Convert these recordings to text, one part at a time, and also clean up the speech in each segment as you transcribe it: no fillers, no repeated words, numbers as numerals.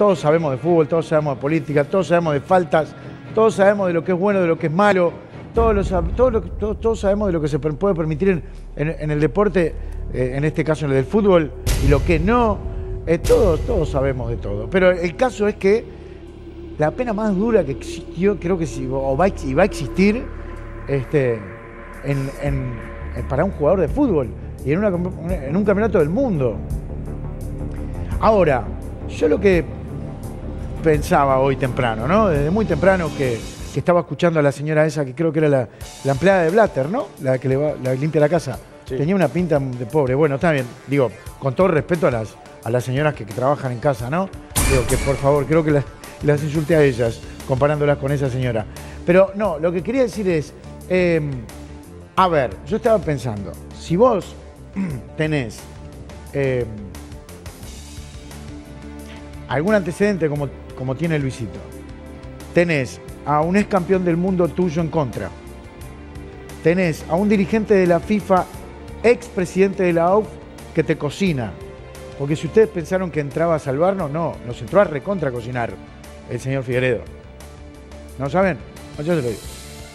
todos sabemos de fútbol, todos sabemos de política, todos sabemos de faltas, todos sabemos de lo que es bueno, de lo que es malo, todos sabemos de lo que se puede permitir en el deporte, en este caso en el del fútbol, y lo que no. Todos sabemos de todo. Pero el caso es que la pena más dura que existió, creo que sí, va a existir para un jugador de fútbol y en un campeonato del mundo. Ahora, yo lo que pensaba hoy temprano, ¿no? Desde muy temprano que estaba escuchando a la señora esa, que creo que era la empleada de Blatter, ¿no? La que la limpia la casa. Sí. Tenía una pinta de pobre. Bueno, está bien. Digo, con todo respeto a las señoras que trabajan en casa, ¿no? Digo que, por favor, creo que las insulté a ellas, comparándolas con esa señora. Pero no, lo que quería decir es, a ver, yo estaba pensando, si vos tenés algún antecedente como tiene Luisito, tenés a un ex campeón del mundo tuyo en contra, tenés a un dirigente de la FIFA, ex presidente de la AUF, que te cocina, porque si ustedes pensaron que entraba a salvarnos, no, nos entró a recontra cocinar el señor Figueredo. ¿No saben? Yo se lo digo.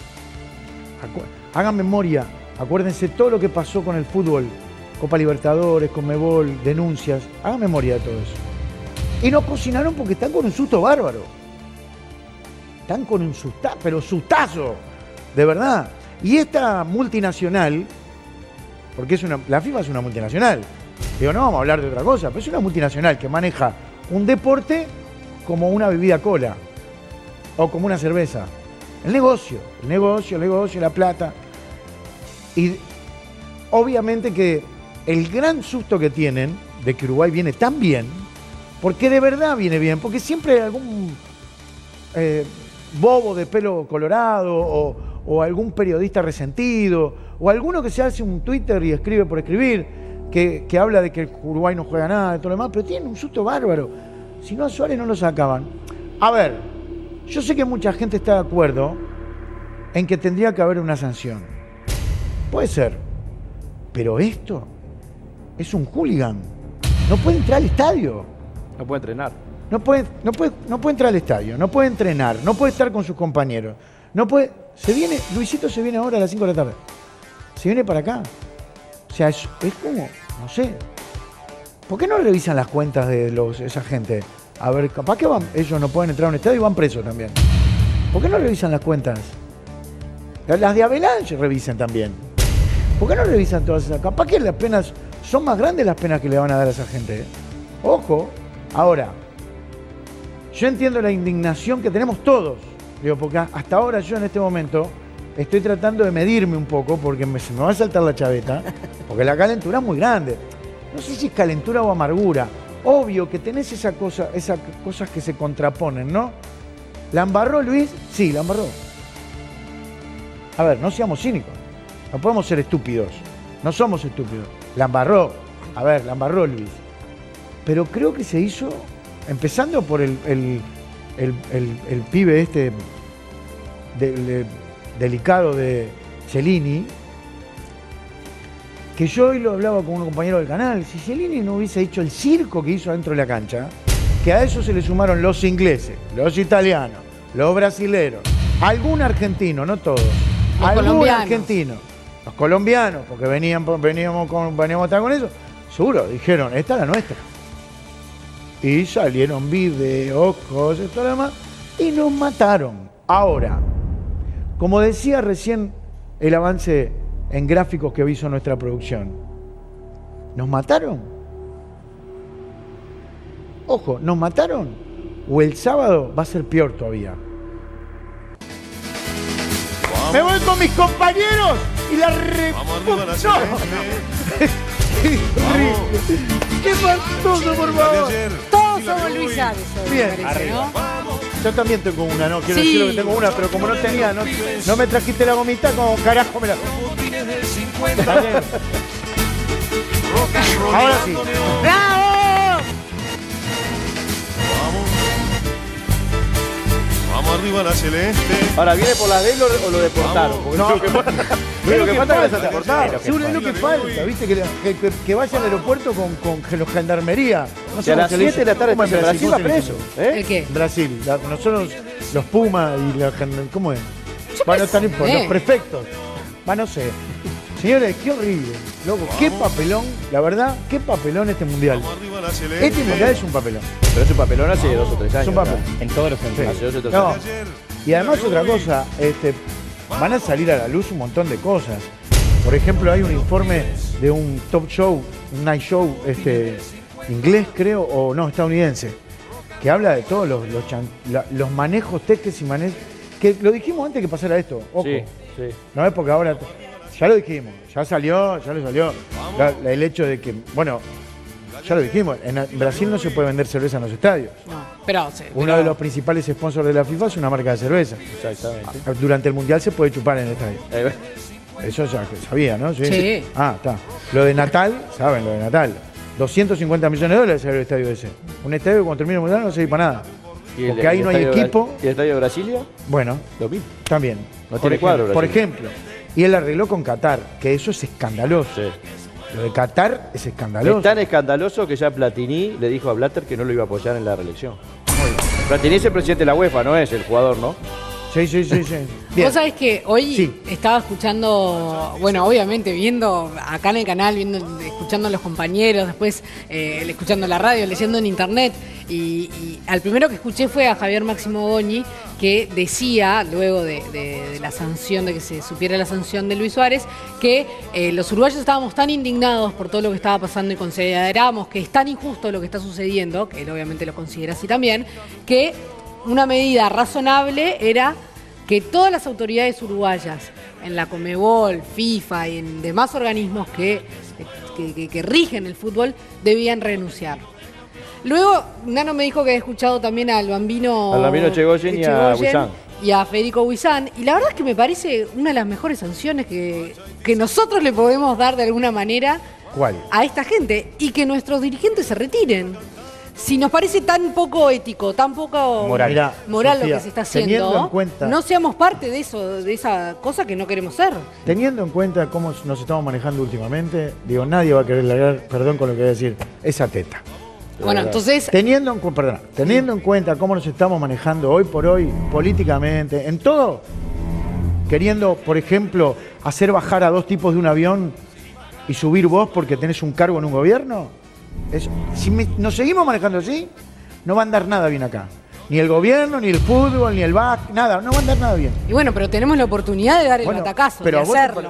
Hagan memoria, acuérdense todo lo que pasó con el fútbol, Copa Libertadores, Conmebol, denuncias, hagan memoria de todo eso. Y nos cocinaron porque están con un susto bárbaro. Están con un sustazo, pero sustazo, de verdad. Y esta multinacional, porque la FIFA es una multinacional, digo, no vamos a hablar de otra cosa, pero es una multinacional que maneja un deporte como una bebida cola o como una cerveza. El negocio, la plata. Y obviamente que el gran susto que tienen de que Uruguay viene tan bien, porque de verdad viene bien, porque siempre hay algún bobo de pelo colorado o algún periodista resentido o alguno que se hace un Twitter y escribe por escribir que habla de que Uruguay no juega nada y todo lo demás, pero tienen un susto bárbaro. Si no, a Suárez no lo sacaban. A ver, yo sé que mucha gente está de acuerdo en que tendría que haber una sanción. Puede ser. Pero esto es un hooligan. No puede entrar al estadio. No puede entrenar. No puede entrar al estadio, no puede entrenar, no puede estar con sus compañeros. No puede. Luisito se viene ahora a las 5 de la tarde. Se viene para acá. O sea, es como, no sé. ¿Por qué no revisan las cuentas de esa gente? A ver, capaz que ellos no pueden entrar a un estadio y van presos también. ¿Por qué no revisan las cuentas? Las de Avalanche revisen también. ¿Por qué no revisan todas esas? Capaz que las penas son más grandes las penas que le van a dar a esa gente. Ojo. Ahora, yo entiendo la indignación que tenemos todos. Digo, porque hasta ahora yo en este momento estoy tratando de medirme un poco porque se me va a saltar la chaveta. Porque la calentura es muy grande. No sé si es calentura o amargura. Obvio que tenés esas cosas que se contraponen, ¿no? ¿La embarró Luis? Sí, la embarró. A ver, no seamos cínicos. No podemos ser estúpidos. No somos estúpidos. La embarró. A ver, la embarró Luis. Pero creo que se hizo, empezando por el pibe este delicado de Cellini, que yo hoy lo hablaba con un compañero del canal. Si Cellini no hubiese hecho el circo que hizo dentro de la cancha, que a eso se le sumaron los ingleses, los italianos, los brasileros, algún argentino, no todos, algún argentino, los colombianos, porque veníamos a estar con eso, seguro, dijeron, esta es la nuestra. Y salieron videos, cosas, todo lo demás, y nos mataron. Ahora, como decía recién el avance en gráficos que hizo nuestra producción, ¿nos mataron? Ojo, ¿nos mataron? ¿O el sábado va a ser peor todavía? Vamos. Me voy con mis compañeros y la ¡Qué espantoso, por favor! Todos somos Luis Aves. Bien, arriba. ¿No? Yo también tengo una, no quiero decir que tengo una, pero como no tenía, no me trajiste la gomita, como carajo me la... Ahora sí. ¡Bravo! Vamos arriba la celeste. Ahora, ¿viene por la de él o lo deportaron? No, Pero lo que falta es que se cortar. Seguro es lo que falta, ¿viste? Que vaya al aeropuerto con los gendarmería. No Si a las 7 de la tarde ¿Cómo está en Brasil va preso. ¿El qué? Brasil. Nosotros, los Pumas y la ¿cómo es? Yo Bueno, qué están sé. los prefectos. No sé. Señores, qué horrible. Loco, qué papelón. La verdad, qué papelón este mundial. Este mundial es un papelón. Pero es un papelón hace 2 o 3 años. Es un papelón. En todos los sentidos. Hace 2 o 3 No. años. Y además otra cosa, van a salir a la luz un montón de cosas. Por ejemplo, hay un informe de un top show, un night show, inglés creo, o no, estadounidense, que habla de todos los manejos, teques y manejos, que lo dijimos antes que pasara esto, ojo. Sí, sí. No es porque ahora, ya lo dijimos, ya le salió el hecho de que, bueno, ya lo dijimos, en Brasil no se puede vender cerveza en los estadios. No, pero... sí, Uno pero- de los principales sponsors de la FIFA es una marca de cerveza. Exactamente. Durante el Mundial se puede chupar en el estadio. Eso ya sabía, ¿no? Sí. Ah, está. Lo de Natal, ¿saben? Lo de Natal. 250 millones de dólares salió el estadio ese. Un estadio que cuando termina el Mundial no sirve para nada. ¿Y Porque ahí no hay estadio equipo. ¿Y el estadio de Brasilia? Bueno, Lo mismo. también. No tiene cuadro, Por Brasil. ejemplo. Y él arregló con Qatar, que eso es escandaloso. Sí. Lo de Qatar es escandaloso. Es tan escandaloso que ya Platini le dijo a Blatter que no lo iba a apoyar en la reelección. Platini es el presidente de la UEFA, no es el jugador, ¿no? Sí. Bien. Vos sabés que hoy Sí. estaba escuchando, bueno, obviamente viendo acá en el canal, escuchando a los compañeros, después escuchando la radio, leyendo en internet, y al primero que escuché fue a Javier Máximo Goñi, que decía, luego de la sanción, de que se supiera la sanción de Luis Suárez, que los uruguayos estábamos tan indignados por todo lo que estaba pasando y considerábamos que es tan injusto lo que está sucediendo, que él obviamente lo considera así también, que una medida razonable era que todas las autoridades uruguayas en la Conmebol, FIFA y en demás organismos que rigen el fútbol debían renunciar. Luego, Nano me dijo que había escuchado también al Bambino Chegoyen y a Huizán. y a Federico Huizán, y la verdad es que me parece una de las mejores sanciones que nosotros le podemos dar de alguna manera ¿Cuál? a esta gente, y que nuestros dirigentes se retiren. Si nos parece tan poco ético, tan poco Moral. Mirá, moral Sofía, lo que se está teniendo haciendo, en cuenta- no seamos parte de eso, de esa cosa que no queremos ser. Teniendo en cuenta cómo nos estamos manejando últimamente, digo, nadie va a querer largar, perdón con lo que voy a decir, esa teta. Bueno, entonces, Teniendo en cuenta cómo nos estamos manejando hoy por hoy, políticamente, en todo, queriendo, por ejemplo, hacer bajar a 2 tipos de un avión y subir vos porque tenés un cargo en un gobierno, si nos seguimos manejando así, no va a andar nada bien acá. Ni el gobierno, ni el fútbol, ni el BAC, nada, no va a andar nada bien. y bueno, pero tenemos la oportunidad de dar el Bueno, batacazo, pero de vos, hacerlo.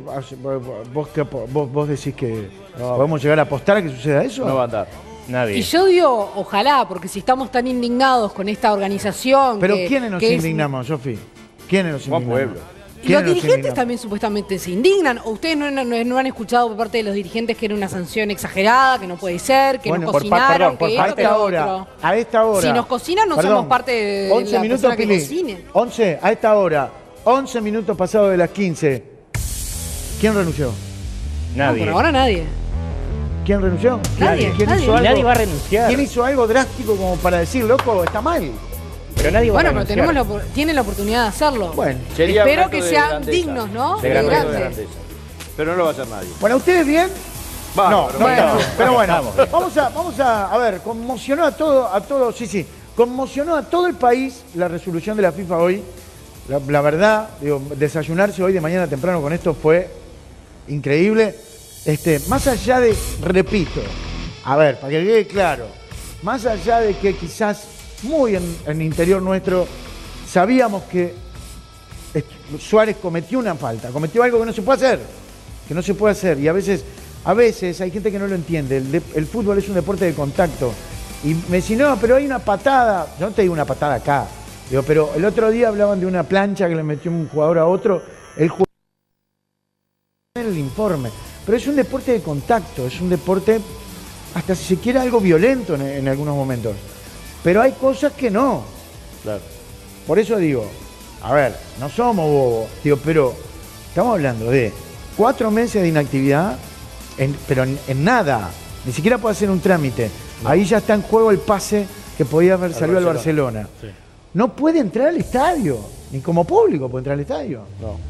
vos decís que podemos llegar a apostar a que suceda eso. No va a andar. Nadie. Y yo digo, ojalá, porque si estamos tan indignados con esta organización... Pero que- ¿quiénes nos que es- indignamos, Sofi? ¿Quiénes nos Como indignamos? pueblo. Y los ¿Quiénes nos dirigentes indignamos? también supuestamente se indignan. ¿O ustedes no han escuchado por parte de los dirigentes que era una sanción exagerada, que no puede ser, que Bueno, nos por cocinaron, por que A esto, que esta lo hora, otro? a esta hora. Si nos cocinan, no Perdón, somos parte de 11 la minutos, persona que Pili. cocine. 11, a esta hora, 11 minutos pasados de las 15. ¿Quién renunció? No, Nadie. por ahora nadie. ¿Quién renunció? Nadie, ¿Quién nadie. hizo Y algo? nadie va a renunciar. ¿Quién hizo algo drástico como para decir, loco, está mal? Pero nadie va Bueno, a pero renunciar. tienen la oportunidad de hacerlo. Bueno. Sería un Espero acto que de sean grandeza. dignos, ¿no? Sería un acto de Grandes. grandeza. Pero no lo va a hacer nadie. Bueno, ¿ustedes bien? Va, No, pero no, bueno. no, pero bueno, Estamos bien. vamos a ver, conmocionó a todo, sí, conmocionó a todo el país la resolución de la FIFA hoy. La verdad, digo, desayunarse hoy de mañana temprano con esto fue increíble. Más allá de, repito, a ver, para que quede claro, más allá de que quizás muy en el interior nuestro sabíamos que Suárez cometió una falta, cometió algo que no se puede hacer, y a veces hay gente que no lo entiende. El fútbol es un deporte de contacto, y me decían, no, pero hay una patada. Yo no te digo una patada acá, digo, pero el otro día hablaban de una plancha que le metió un jugador a otro, el jugador en el informe, pero es un deporte de contacto, es un deporte hasta si se quiere algo violento en algunos momentos, pero hay cosas que no. Claro. Por eso digo, a ver, no somos bobos, digo, pero estamos hablando de 4 meses de inactividad, pero en nada, ni siquiera puede hacer un trámite. No. Ahí ya está en juego el pase que podía haber salido al Barcelona. Sí. No puede entrar al estadio, ni como público puede entrar al estadio. No.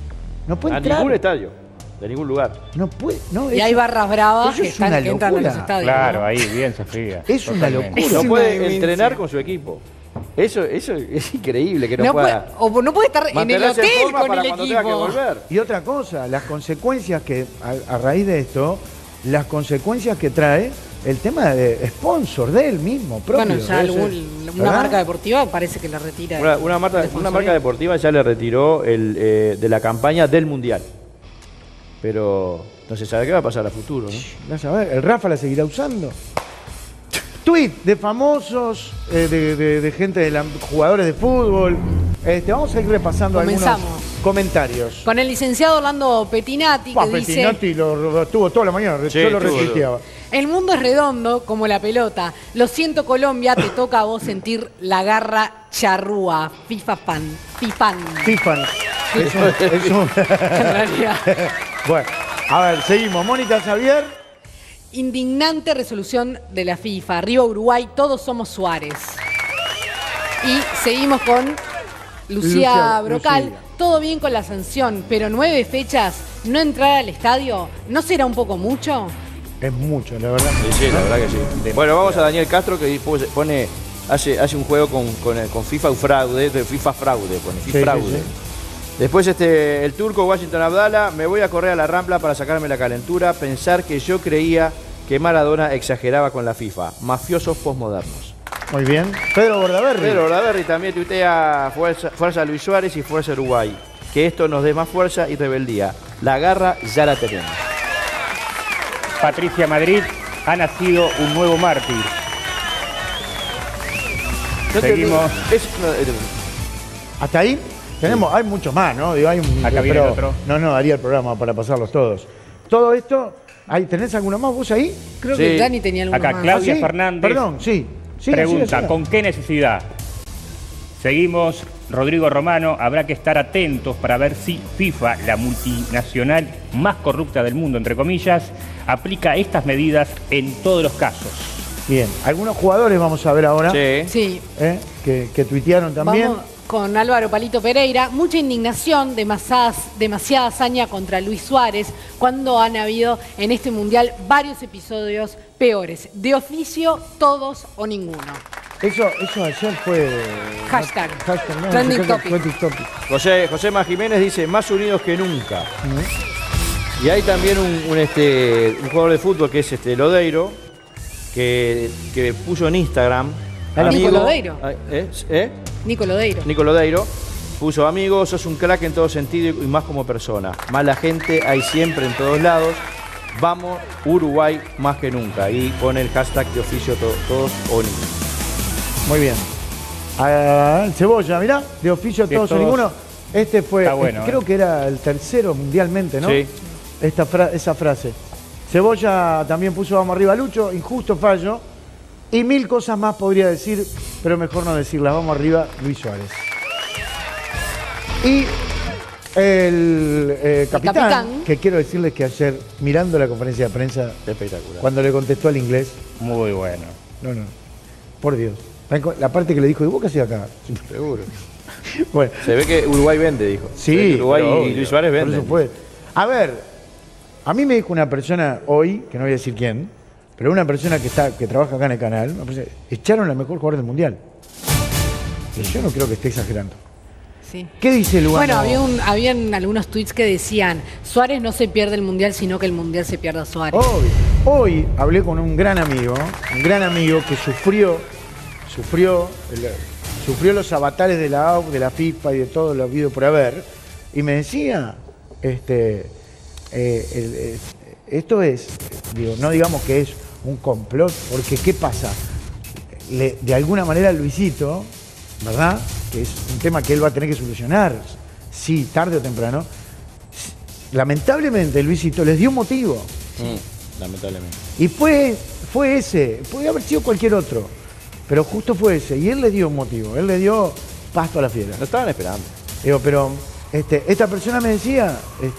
No puede A entrar. ningún estadio, de ningún lugar. No puede. No, Y eso- hay barras bravas eso que, es una que entran a los locura. estadios. Claro, ¿no? ahí, bien, Sofía. Es una Totalmente. locura. No una puede demencia. entrenar con su equipo. Eso es increíble que no, No pueda. puede, o no puede estar en el mantenerse hotel forma con para el cuando tenga que equipo. volver. Y otra cosa, las consecuencias que, a raíz de esto, las consecuencias que trae el tema de sponsor de él mismo, propio. Bueno, ya Ese, una ¿verdad? marca deportiva parece que la retira. Una marca sponsoría. deportiva ya le retiró de la campaña del Mundial. Pero no se sabe qué va a pasar a futuro, ¿no? Vas a ver, el Rafa la seguirá usando. Tweet de famosos, de gente, jugadores de fútbol. Vamos a ir repasando Comenzamos. algunos comentarios. Con el licenciado Orlando Pettinati, que dice: Pettinati lo tuvo toda la mañana, Sí, yo lo estuvo. retuiteaba. el mundo es redondo como la pelota. Lo siento, Colombia, te toca a vos sentir la garra charrúa. FIFA fan. Fifan. Fifan. Es un- En realidad. Bueno, a ver, seguimos. Mónica Xavier. Indignante resolución de la FIFA. Arriba Uruguay, todos somos Suárez. Y seguimos con Lucía Brocal. Lucía. Todo bien con la sanción, pero 9 fechas, no entrar al estadio, ¿no será un poco mucho? Es mucho, la verdad. Sí, la verdad que sí. Bueno, vamos a Daniel Castro que hace un juego con FIFA fraude, de FIFA fraude, pone FIFA Sí, fraude. sí, sí. Después el turco Washington Abdala, me voy a correr a la Rampla para sacarme la calentura, pensar que yo creía que Maradona exageraba con la FIFA. Mafiosos posmodernos. Muy bien. Pedro Bordaberry. Pedro Olaverri también tuitea fuerza Luis Suárez y fuerza Uruguay. Que esto nos dé más fuerza y rebeldía. La garra ya la tenemos. Patricia Madrid, ha nacido un nuevo mártir. Seguimos. ¿Hasta ahí? Tenemos, hay muchos más, ¿no? Digo, hay un, Acá viene otro. No daría el programa para pasarlos todos. Todo esto, ¿tenés alguno más vos ahí? Creo Sí. que Dani tenía alguno Acá, más. Claudia ¿Ah, sí? Fernández. Perdón, sí. Sí, Pregunta, sí. ¿con qué necesidad? Seguimos, Rodrigo Romano, habrá que estar atentos para ver si FIFA, la multinacional más corrupta del mundo, entre comillas, aplica estas medidas en todos los casos. Bien, algunos jugadores vamos a ver ahora, Sí. Sí. que tuitearon también. Vamos con Álvaro Palito Pereira. Mucha indignación, demasiada hazaña contra Luis Suárez, cuando han habido en este mundial varios episodios peores. De oficio, todos o ninguno. Eso ayer fue... Hashtag. no, Trending fue topic. trending topic. José Má Jiménez dice, más unidos que nunca. Y hay también un jugador de fútbol que es Lodeiro, que puso en Instagram. Nico Lodeiro. Nico Lodeiro. Nico Lodeiro puso, amigo, sos un crack en todo sentido y más como persona. Mala gente hay siempre en todos lados. Vamos, Uruguay más que nunca. Y pone el hashtag de oficio todos o ninguno. Muy bien. Cebolla, mirá, de oficio De todos o todos. ninguno. Este fue, Está bueno, creo que era el tercero mundialmente, ¿no? Sí. Esa frase. Cebolla también puso vamos arriba Lucho, injusto fallo. Y 1000 cosas más podría decir, pero mejor no decirlas. Vamos arriba, Luis Suárez. Y el capitán, capitán. que quiero decirles que ayer, mirando la conferencia de prensa, Espectacular. cuando le contestó al inglés, Muy bueno. no, por Dios. La parte que le dijo, ¿y vos qué hacías acá? Seguro. Bueno, Se ve que Uruguay vende, dijo. Se ve sí, que Uruguay pero y obvio, Luis Suárez por venden. supuesto. A ver, a mí me dijo una persona hoy, que no voy a decir quién, pero una persona que trabaja acá en el canal, una persona, echaron al mejor jugador del mundial. Y yo no creo que esté exagerando. Sí. ¿Qué dice Lugano? Bueno, habían algunos tweets que decían, Suárez no se pierde el mundial, sino que el mundial se pierde a Suárez. Obvio. Hoy hablé con un gran amigo que sufrió los avatares de la AUF, de la FIFA y de todo lo habido por haber, y me decía, esto es, no digamos que es un complot, porque ¿qué pasa? De alguna manera Luisito, ¿verdad? Que es un tema que él va a tener que solucionar, sí, tarde o temprano. Lamentablemente Luisito les dio un motivo. Lamentablemente. Y fue ese, podía haber sido cualquier otro, pero justo fue ese. Y él le dio un motivo, él le dio pasto a la fiera. No estaban esperando. Digo, pero esta persona me decía,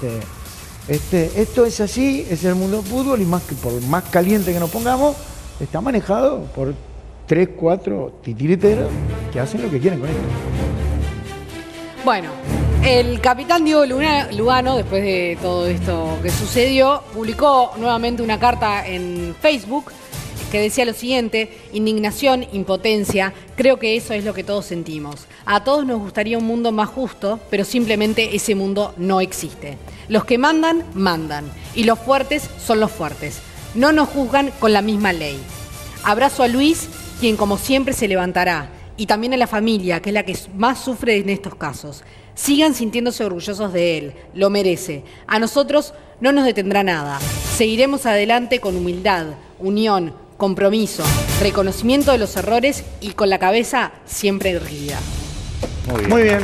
esto es así, es el mundo del fútbol y más que por más caliente que nos pongamos, está manejado por 3, 4 titiriteros que hacen lo que quieren con esto. Bueno, El capitán Diego Lugano, después de todo esto que sucedió, publicó nuevamente una carta en Facebook que decía lo siguiente: indignación, impotencia, creo que eso es lo que todos sentimos. A todos nos gustaría un mundo más justo, pero simplemente ese mundo no existe. Los que mandan, mandan, y los fuertes son los fuertes. No nos juzgan con la misma ley. Abrazo a Luis, quien como siempre se levantará, y también a la familia, que es la que más sufre en estos casos. Sigan sintiéndose orgullosos de él, lo merece. A nosotros no nos detendrá nada. Seguiremos adelante con humildad, unión, compromiso, reconocimiento de los errores y con la cabeza siempre erguida. Muy bien.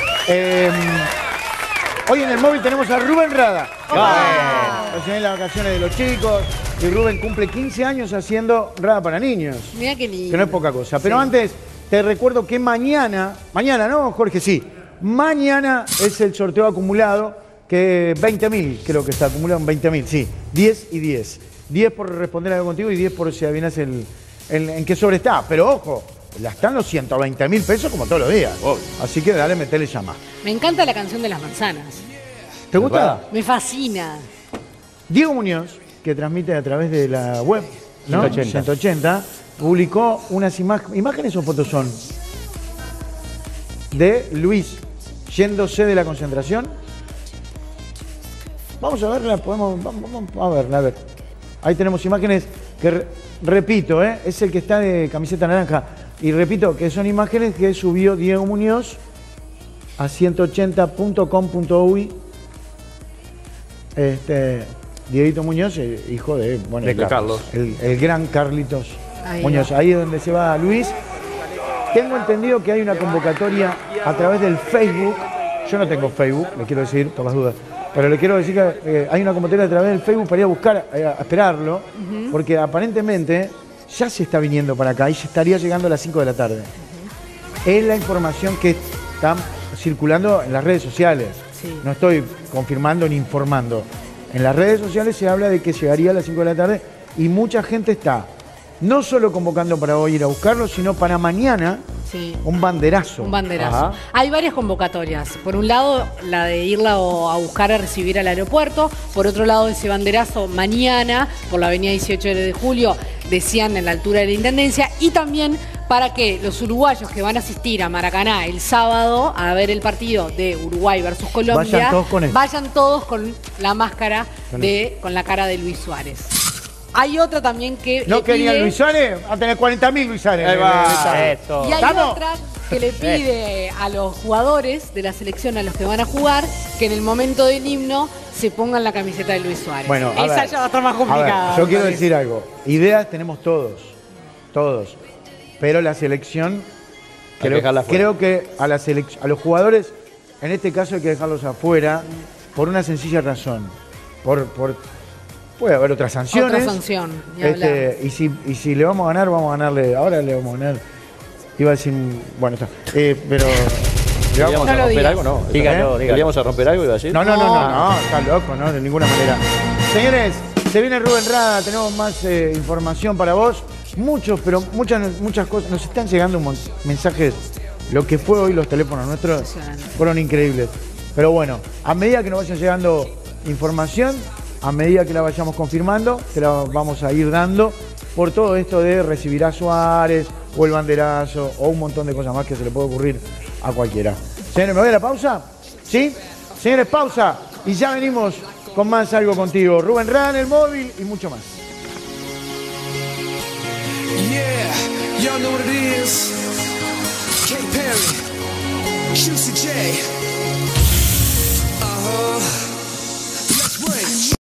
Hoy en el móvil tenemos a Rubén Rada. Recién las vacaciones de los chicos. Y Rubén cumple 15 años haciendo Rada para niños. Mira qué lindo. Que no es poca cosa. Pero antes, te recuerdo que mañana, ¿no, Jorge? Sí. Mañana es el sorteo acumulado, que 20.000, creo que está acumulado en 20.000, sí. 10 y 10. 10 por responder algo contigo y 10 por si adivinas en qué sobre está. Pero ojo, están los 120.000 pesos como todos los días. Así que dale, metele llama. Me encanta la canción de las manzanas. ¿Te gusta? Me fascina. Diego Muñoz, que transmite a través de la web, ¿no? 180, publicó unas imágenes o fotos son de Luis yéndose de la concentración. Vamos a verla, vamos a verla, a ver. Ahí tenemos imágenes que, repito, es el que está de camiseta naranja. Y repito, que son imágenes que subió Diego Muñoz a 180.com.uy. Dieguito Muñoz, hijo de, bueno, de Carlos. El gran Carlitos Muñoz. Ahí es donde se va Luis. Tengo entendido que hay una convocatoria a través del Facebook. Yo no tengo Facebook, le quiero decir, por las dudas. Pero le quiero decir que hay una convocatoria a través del Facebook para ir a buscar, a esperarlo. Porque aparentemente ya se está viniendo para acá y se estaría llegando a las 5 de la tarde. Es la información que está circulando en las redes sociales. Sí. No estoy confirmando ni informando. En las redes sociales se habla de que llegaría a las 5 de la tarde y mucha gente está no solo convocando para hoy ir a buscarlo, sino para mañana un banderazo. Un banderazo. Ajá. Hay varias convocatorias. Por un lado, la de irla a buscar a recibir al aeropuerto. Por otro lado, ese banderazo mañana por la avenida 18 de julio, decían en la altura de la Intendencia. Y también para que los uruguayos que van a asistir a Maracaná el sábado a ver el partido de Uruguay versus Colombia, vayan todos con la máscara con la cara de Luis Suárez. Hay otra también que no quería Luis Suárez, va a tener 40.000 Luis Suárez. Y hay otra que le pide a los jugadores de la selección, a los que van a jugar, que en el momento del himno se pongan la camiseta de Luis Suárez. Bueno, esa ya va a estar más complicada. Yo quiero decir algo. Ideas tenemos todos. Pero la selección, creo que a los jugadores, en este caso hay que dejarlos afuera por una sencilla razón. Puede haber otras sanciones. Otra sanción. Y si le vamos a ganar, vamos a ganarle. Ahora le vamos a ganar. Iba a decir, bueno, está. Pero. ¿Queríamos a romper algo? No. Dígalo. ¿Queríamos a romper algo? Iba a decir. No, está loco, no, de ninguna manera. Señores, se viene Rubén Rada, tenemos más información para vos. Muchas cosas. Nos están llegando mensajes. Lo que fue hoy los teléfonos nuestros fueron increíbles. Pero bueno, a medida que nos vayan llegando información, a medida que la vayamos confirmando, te la vamos a ir dando por todo esto de recibir a Suárez o el banderazo o un montón de cosas más que se le puede ocurrir a cualquiera. Señores, ¿me voy a la pausa? ¿Sí? Señores, pausa y ya venimos con más Algo Contigo. Rubén Rada en el móvil y mucho más. Yeah, y'all know what it is. K. Perry, Juicy J.